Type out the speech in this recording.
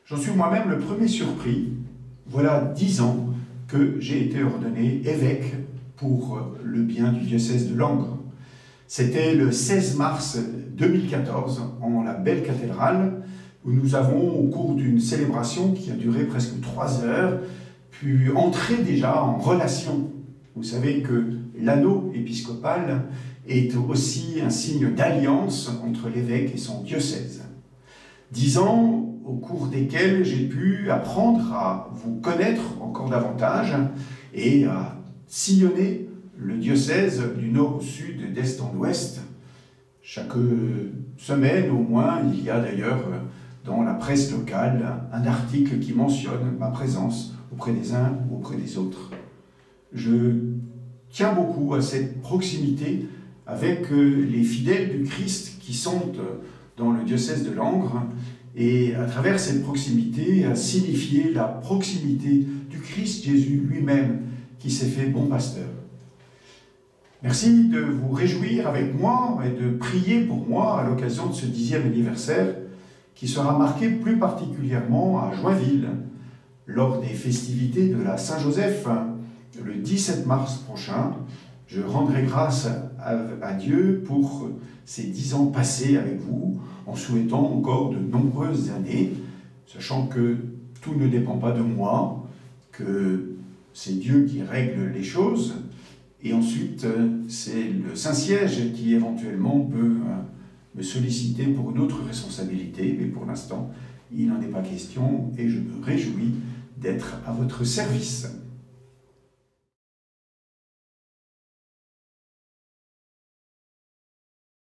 J'en suis moi-même le premier surpris. Voilà 10 ans que j'ai été ordonné évêque pour le bien du diocèse de Langres. C'était le 16 mars 2014, en la belle cathédrale, où nous avons, au cours d'une célébration qui a duré presque 3 heures, pu entrer déjà en relation. Vous savez que l'anneau épiscopal est aussi un signe d'alliance entre l'évêque et son diocèse. 10 ans au cours desquels j'ai pu apprendre à vous connaître encore davantage et à sillonner le diocèse du nord au sud, d'est en ouest. Chaque semaine au moins, il y a d'ailleurs dans la presse locale un article qui mentionne ma présence auprès des uns ou auprès des autres. Je tiens beaucoup à cette proximité avec les fidèles du Christ qui sont dans le diocèse de Langres, et à travers cette proximité à signifier la proximité du Christ Jésus lui-même qui s'est fait bon pasteur. Merci de vous réjouir avec moi et de prier pour moi à l'occasion de ce 10e anniversaire qui sera marqué plus particulièrement à Joinville lors des festivités de la Saint-Joseph le 17 mars prochain. Je rendrai grâce à Dieu pour ces 10 ans passés avec vous, en souhaitant encore de nombreuses années, sachant que tout ne dépend pas de moi, que c'est Dieu qui règle les choses, et ensuite c'est le Saint-Siège qui éventuellement peut me solliciter pour une autre responsabilité, mais pour l'instant, il n'en est pas question, et je me réjouis d'être à votre service.